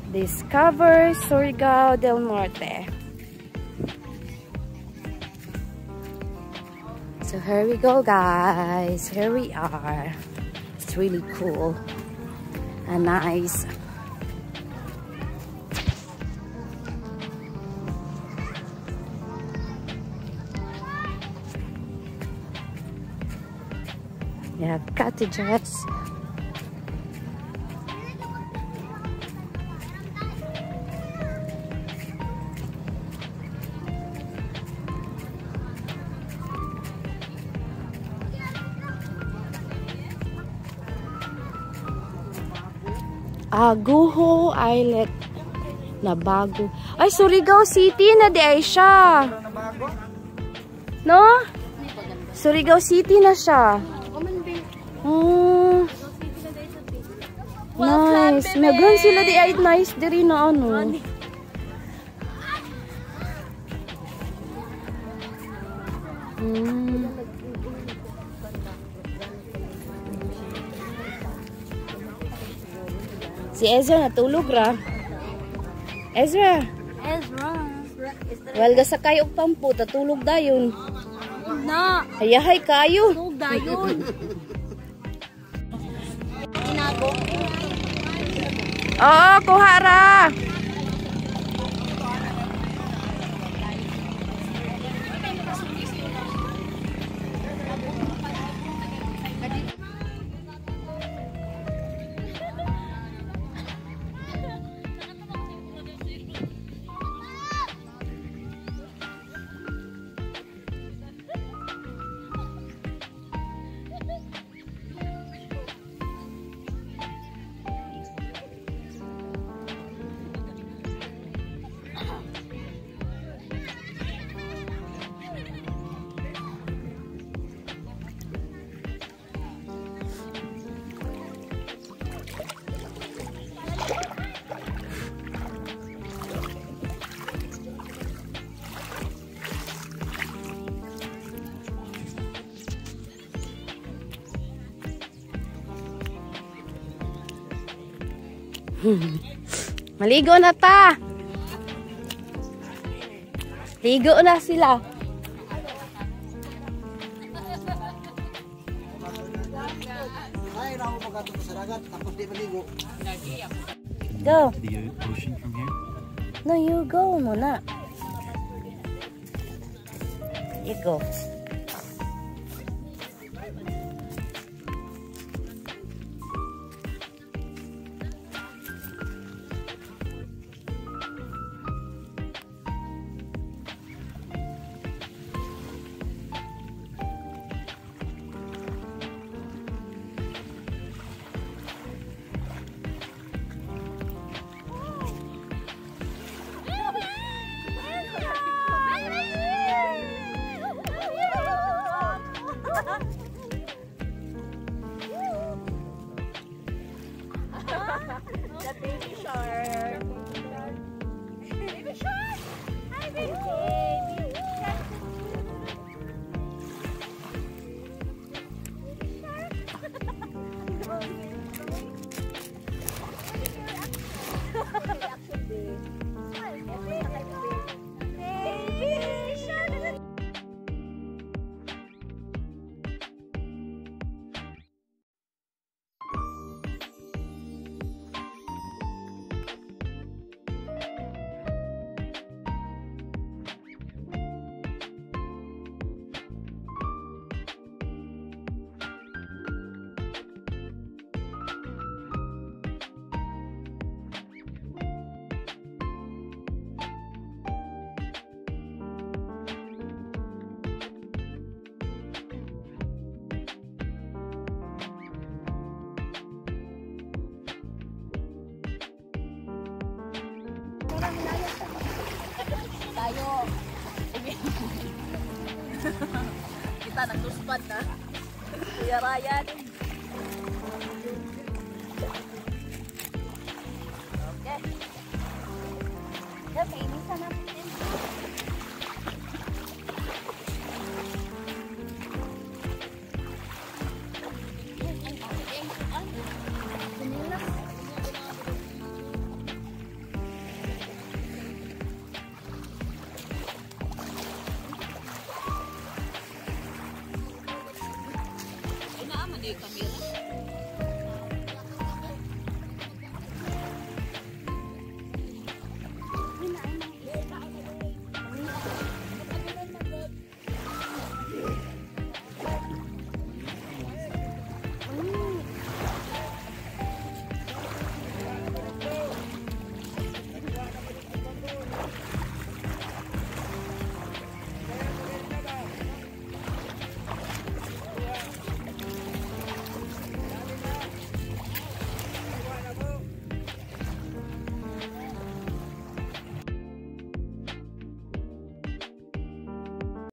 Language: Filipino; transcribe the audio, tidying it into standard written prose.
Discover Surigao del Norte. So here we go, guys. Here we are. It's really cool and nice. You have cottages. Guho Islet na bago. Ay, Surigao City na di ay siya. No? Surigao City na siya. Oh. Nice. Megan sila di ay nice diri na ano. Si Ezra natulog ra. Ezra. Well, gasakay og pampo, tatulog dayon. Na. Hayahay kayo. Tulog dayon. Inago. Oo, kuha ra. Maligo na ta. Ligo na sila. Go. To the ocean from here? No, you go muna. You go. The baby shark. Baby shark. Hi, baby. Baby shark. Tayo. Kita nagluspad na. Kuya Ryan. Okay.